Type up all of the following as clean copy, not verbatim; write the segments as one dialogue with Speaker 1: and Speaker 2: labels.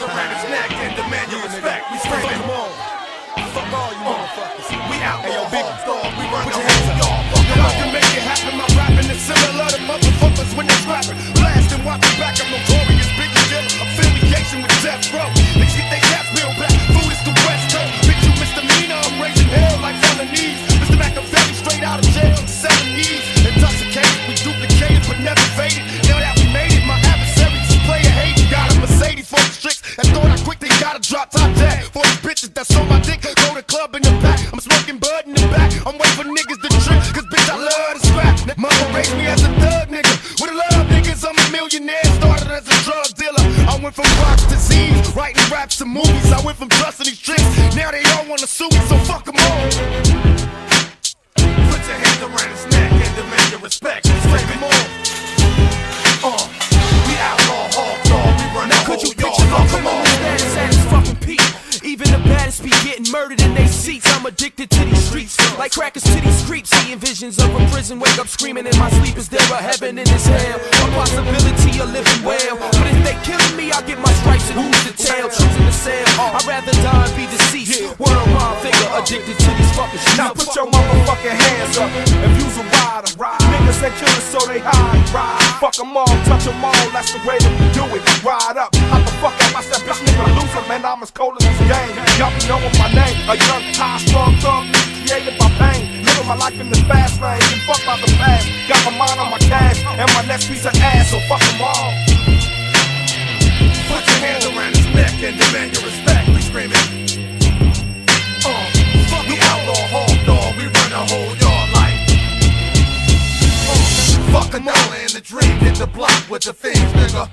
Speaker 1: around his neck and demand your respect. We screaming, come on. Fuck all you motherfuckers. We out, hey, yo, big dog. We run the whole y'all. Yo, I can make it happen. My rapping is similar to motherfuckers when they scrapping. Blasting, walking back. I'm notorious, biggest killer. Affiliation with Death Row. Niggas get their gas bill back. Food is the West Coast. Bitch, you misdemeanor. I'm raising hell like felonies. Mr. Machiavelli straight out of jail. 70s. Intoxicated, we duplicated but never faded. Now that we made it, my adversaries is player hating. Got a Mercedes for the tricks. That thought I quick, they got a drop top tag. For these bitches that's on my dick, go to club in the back. I'm smoking bud in the back. I'm waiting for niggas to trip, cause bitch I love to scrap. Mama raised me as a thug nigga. With a lot of niggas, I'm a millionaire. Started as a drug dealer. I went from rocks to Z's, writing raps to movies. I went from trusting these tricks. Now they all wanna sue me, so fuck them all. Put your hands around his neck and demand your respect. Scream them all. We outlaw, hog dog. We run the whole y'all. Come on.
Speaker 2: Status at his fucking peak. Even the baddest be getting murdered in their seats. I'm addicted to these streets, like crackers to these creeps. Seeing visions of a prison, wake up screaming in my sleep. Is there a heaven in this hell? A possibility of living well. But if they killing me, I'll get my stripes and who's the tail? Choosing to sell. I'd rather die and be deceased. Worldwide figure, addicted to these fucking streets.
Speaker 3: Now put your motherfucking hands up if you's a rider. Niggas ain't killers, so they hide. Fuck them all, touch them all, that's the way that we do it. Ride up, hop the fuck out my step, bitch nigga loser, man, I'm as cold as this game. Y'all be knowing my name, a young, high, strong thug, created by pain. Living my life in the fast lane, and fuck by the past. Got my mind on my cash, and my next piece of ass, so fuck them all.
Speaker 1: Put your hands around his neck and demand your respect. We screaming, fuck we outlaw, hog dog. We run the whole yard like, fuck a dollar in the dream. Hit the block with the things, nigga.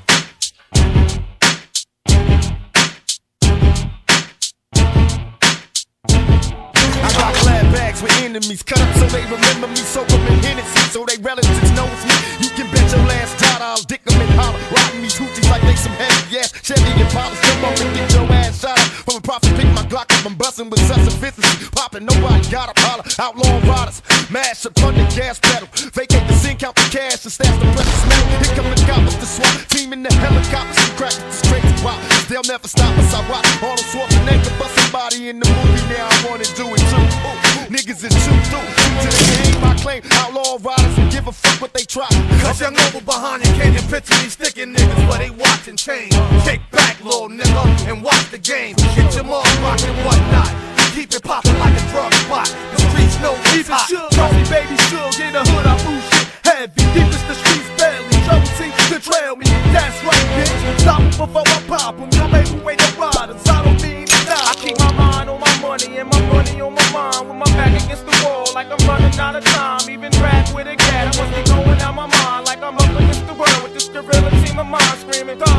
Speaker 4: With enemies, cut up so they remember me, soak them in Hennessy, so they relatives knows me. You can bet your last dollar I'll dick them and holler, riding these hoochies like they some heavy ass Chevy and polish. Come on and get your ass shot up. From a profit, pick my Glock up, I'm bustin' with such efficiency. Poppin', nobody got up, holler. Outlaw riders, mash up on the gas pedal. Vacate the scene, count the cash, and stash the precious metal. Here come the coppers, the SWAT team in the helicopters, and crackers, the crazy pop. They'll never stop us. I watch Arnold Schwarzenegger bust somebody in the movie. Now I wanna do it too. Niggas is true through to the game. I claim outlaw riders and give a fuck what they try.
Speaker 1: Cause young over behind you can't picture these sticking niggas, but they watching change. Kick back, little nigga, and watch the game. Get your mom rockin' whatnot. Keep it poppin' like a drug spot. The streets know it's hot.
Speaker 3: Trophy baby shook in the hood, I move shit heavy. Deepest the streets barely. Trouble seems to trail me. That's right, bitch. Stop them before I pop them. Y'all baby ain't no riders. I don't mean to die. I keep my mind on my money and my money on my mind. With my back against the wall like I'm running out of time. Even rap with a cat, I must be going out my mind like I'm up against the world with this gorilla team of mine screaming.